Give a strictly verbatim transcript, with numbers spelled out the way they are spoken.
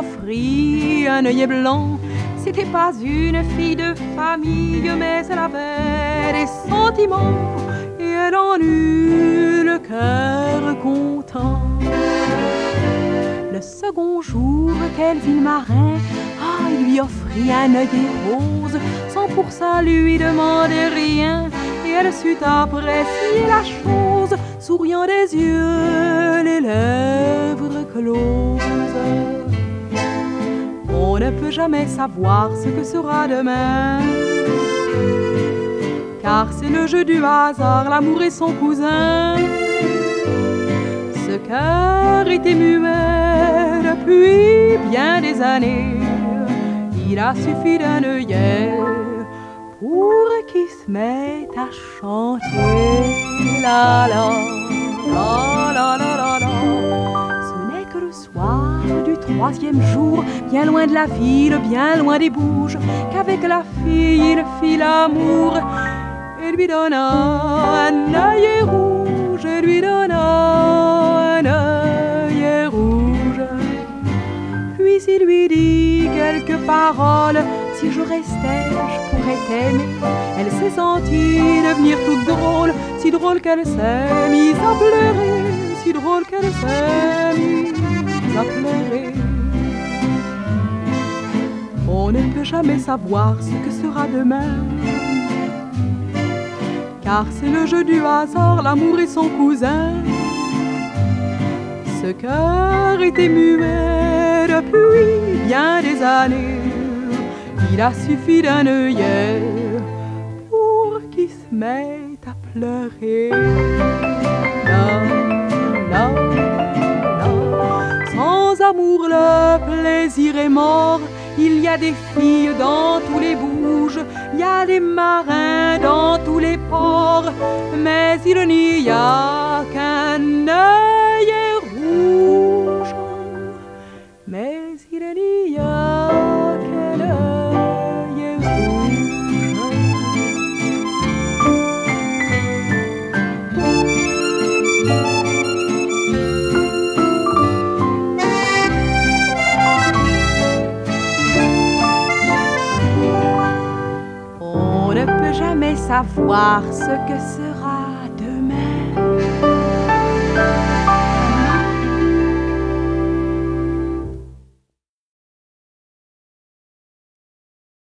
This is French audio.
offrit un œillet blanc. C'était pas une fille de famille, mais elle avait des sentiments et elle en eut le cœur content. Le second jour qu'elle vit le marin, ah, il lui offrit un œillet rose, sans pour ça lui demander rien, et elle sut apprécier la chose, souriant des yeux, les lèvres closes. On ne peut jamais savoir ce que sera demain, car c'est le jeu du hasard, l'amour et son cousin. Ce cœur était muet depuis bien des années, il a suffi d'un œillet pour qu'il se mette à chanter. La la, la la la la la. Ce n'est que le soir du troisième jour, bien loin de la ville, bien loin des bouges, qu'avec la fille il fit l'amour et lui donna un œillet rouge, et lui donna un œillet rouge. Puis il lui dit quelques paroles, si je restais, je pourrais t'aimer. Elle s'est sentie devenir toute drôle, si drôle qu'elle s'est mise à pleurer, si drôle qu'elle s'est mise à pleurer. On ne peut jamais savoir ce que sera demain, car c'est le jeu du hasard, l'amour et son cousin. Ce cœur était muet depuis bien des années, il a suffi d'un œillet pour qu'il se mette à pleurer. La, la, la. Sans amour le plaisir est mort, il y a des filles dans tous les bouges, il y a des marins dans tous les ports, mais il n'y a qu'un œillet rouge, mais il n'y a qu'un œillet rouge. On ne peut jamais savoir ce que sera